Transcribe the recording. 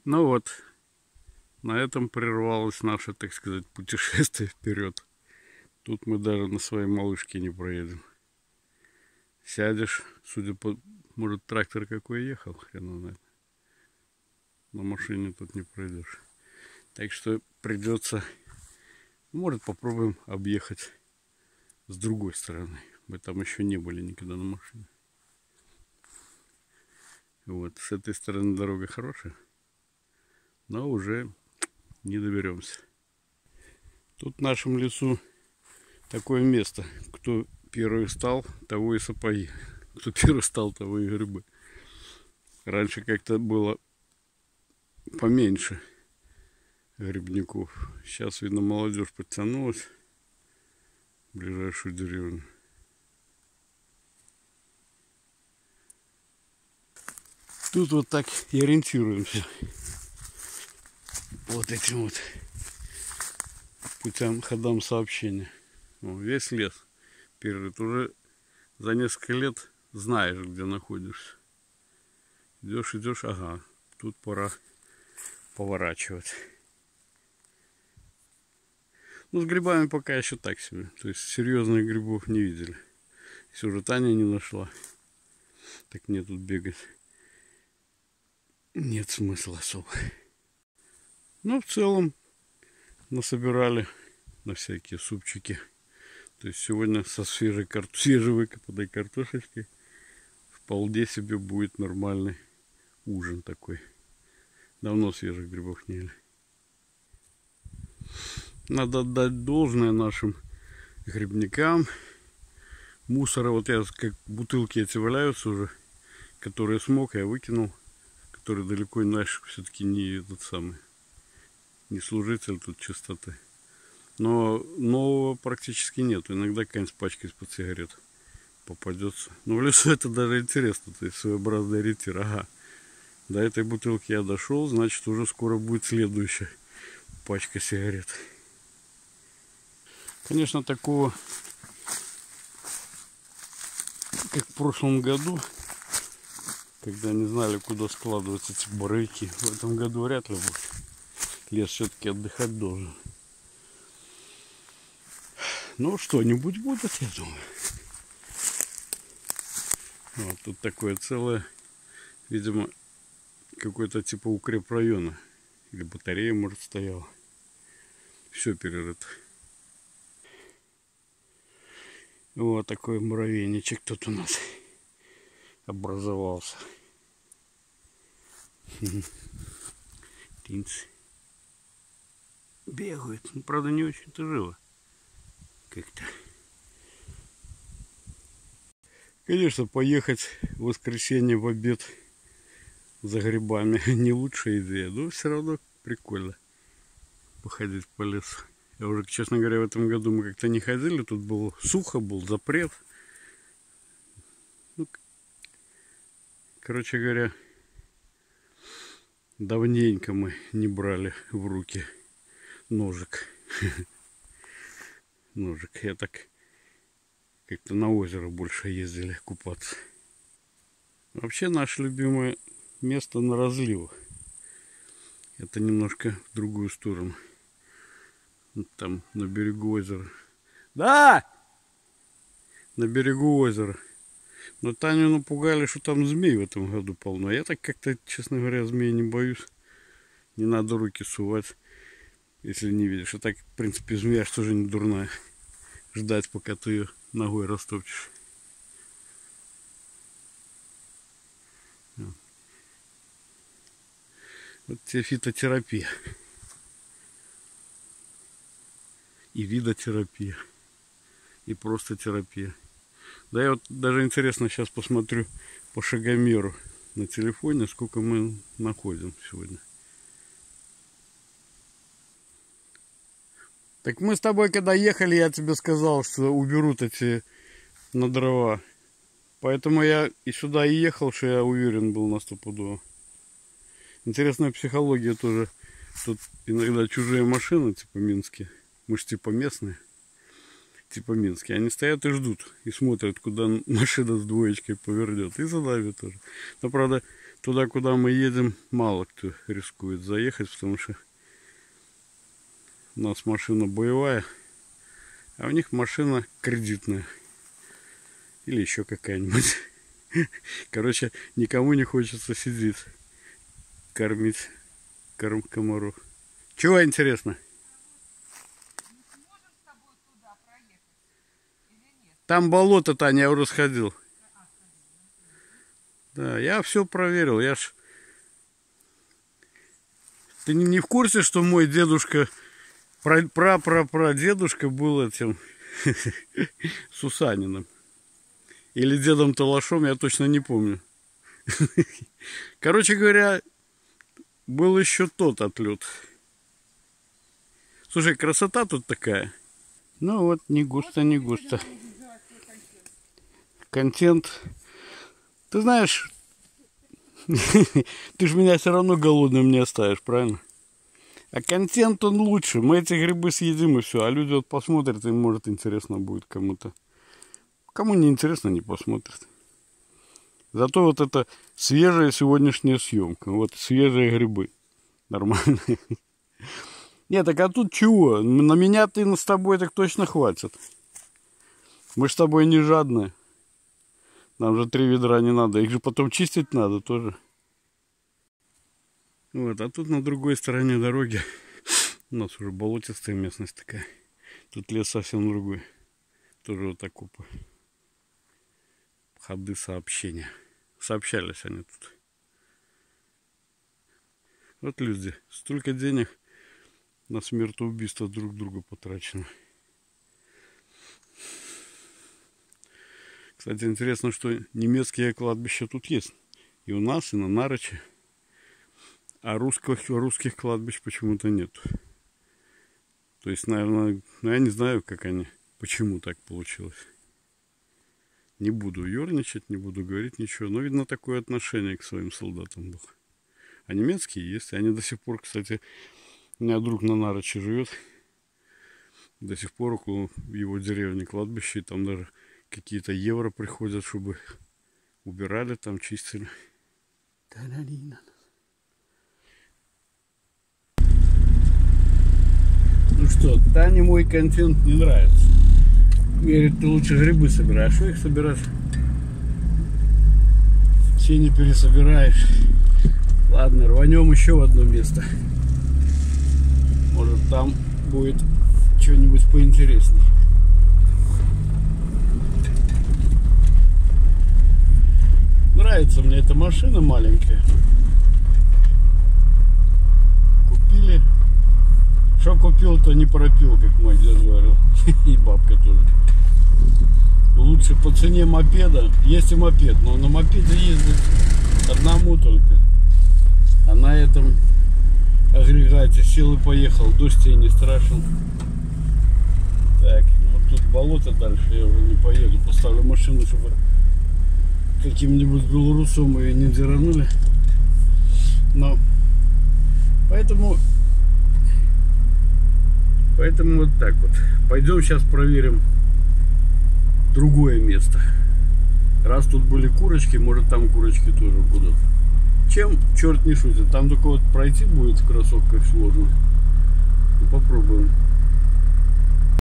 Ну вот, на этом прервалось наше, так сказать, путешествие вперед. Тут мы даже на своей малышке не проедем. Сядешь, судя по... Может, трактор какой ехал, хрен знает. На машине тут не пройдешь. Так что придется... Может, попробуем объехать с другой стороны. Мы там еще не были никогда на машине. Вот, с этой стороны дорога хорошая, но уже не доберемся. Тут в нашем лесу такое место. Кто первый встал, того и сапоги. Кто первый встал, того и грибы. Раньше как-то было поменьше грибников. Сейчас, видно, молодежь подтянулась в ближайшую деревню. Тут вот так и ориентируемся. Вот этим вот путям, ходам сообщения. Весь лес перерыт. Уже за несколько лет знаешь, где находишься. Идешь, идешь, ага, тут пора поворачивать. Ну, с грибами пока еще так себе. То есть серьезных грибов не видели. Если уже Таня не нашла, так мне тут бегать нет смысла особо. Но в целом насобирали на всякие супчики. То есть сегодня со свежевыкопанной картошечкой вполне себе будет нормальный ужин такой. Давно свежих грибов не ели. Надо отдать должное нашим грибникам. Мусора, вот я как бутылки эти валяются уже, которые смог, я выкинул, которые далеко иначе все-таки не этот самый, не служитель тут чистоты. Но нового практически нет. Иногда какая-нибудь пачка из-под сигарет попадется. Но в лесу это даже интересно, то есть своеобразный ориентир. Ага, до этой бутылки я дошел, значит уже скоро будет следующая пачка сигарет. Конечно, такого, как в прошлом году, когда не знали, куда складывать эти барыки, в этом году вряд ли будет. Лес все-таки отдыхать должен. Ну, что-нибудь будет, я думаю. Вот тут такое целое, видимо, какой-то типа укрепрайона. Или батарея, может, стояла. Все перерыто. Вот такой муравейничек тут у нас образовался. Птицы бегают. Ну, правда, не очень-то живо. Как-то. Конечно, поехать в воскресенье в обед за грибами не лучшая идея, но все равно прикольно походить по лесу. Я уже, честно говоря, в этом году мы как-то не ходили, тут было сухо, был запрет. Ну, короче говоря, давненько мы не брали в руки ножик. Ножик. Я так как-то на озеро больше ездили купаться. Вообще наше любимое место на разливах. Это немножко в другую сторону. Вот там на берегу озера. Да! На берегу озера. Но Таню напугали, что там змей в этом году полно. Я так как-то, честно говоря, змей не боюсь. Не надо руки сувать, если не видишь. А так, в принципе, змея тоже не дурная. Ждать, пока ты ее ногой растопчешь. Вот тебе фитотерапия. И видотерапия. И просто терапия. Да, я вот даже интересно сейчас посмотрю по шагомеру на телефоне, сколько мы находим сегодня. Так мы с тобой, когда ехали, я тебе сказал, что уберут эти на дрова. Поэтому я и сюда и ехал, что я уверен был на стопудово. Интересная психология тоже. Тут иногда чужие машины, типа минские. Мы же типа местные. Типа минские. Они стоят и ждут. И смотрят, куда машина с двоечкой повернет. И за нами тоже. Но правда, туда, куда мы едем, мало кто рискует заехать, потому что у нас машина боевая, а у них машина кредитная. Или еще какая-нибудь. Короче, никому не хочется сидеть, кормить комаров. Чего интересно? Там болото, Таня, я уже сходил. Да, я все проверил. Я ж... Ты не в курсе, что мой дедушка, прадедушка был этим Сусаниным? Или дедом Талашом, я точно не помню. Короче говоря, был еще тот отлет. Слушай, красота тут такая. Ну вот, не густо, не густо. Контент. Ты знаешь, ты же меня все равно голодным не оставишь, правильно? А контент он лучше. Мы эти грибы съедим и все. А люди вот посмотрят, им может интересно будет кому-то. Кому не интересно, не посмотрят. Зато вот это свежая сегодняшняя съемка. Вот свежие грибы. Нормальные. Нет, так а тут чего? На меня-то и с тобой так точно хватит. Мы ж с тобой не жадные. Нам же 3 ведра не надо. Их же потом чистить надо тоже. Вот, а тут на другой стороне дороги у нас уже болотистая местность такая. Тут лес совсем другой. Тоже вот окопы. Ходы сообщения. Сообщались они тут. Вот люди. Столько денег на смертоубийство друг друга потрачено. Кстати, интересно, что немецкие кладбища тут есть. И у нас, и на Нарочи. А русских кладбищ почему-то нет. То есть, наверное, я не знаю, как они, почему так получилось. Не буду ерничать, не буду говорить ничего. Но, видно, такое отношение к своим солдатам было. А немецкие есть. Они до сих пор, кстати, у меня друг на Нарочи живет. До сих пор около его деревни кладбище. И там даже какие-то евро приходят, чтобы убирали там, чистили. Ну что, Тане мой контент не нравится. Говорит, ты лучше грибы собираешь. Что их собирать? Все не пересобираешь. Ладно, рванем еще в одно место. Может, там будет что-нибудь поинтереснее. Нравится мне эта машина маленькая. Купили. Что купил, то не пропил, как мой дед говорил. И бабка тоже. Лучше по цене мопеда. Есть и мопед, но на мопеде ездить одному только. А на этом агрегате сел и поехал. Дождь тебе не страшен. Так, ну вот тут болото дальше, я уже не поеду. Поставлю машину, чтобы каким-нибудь белорусом ее не деранули. Но поэтому вот так вот. Пойдем сейчас проверим другое место. Раз тут были курочки, может там курочки тоже будут. Чем черт не шутит. Там только вот пройти будет в кроссовках сложно. Ну, попробуем.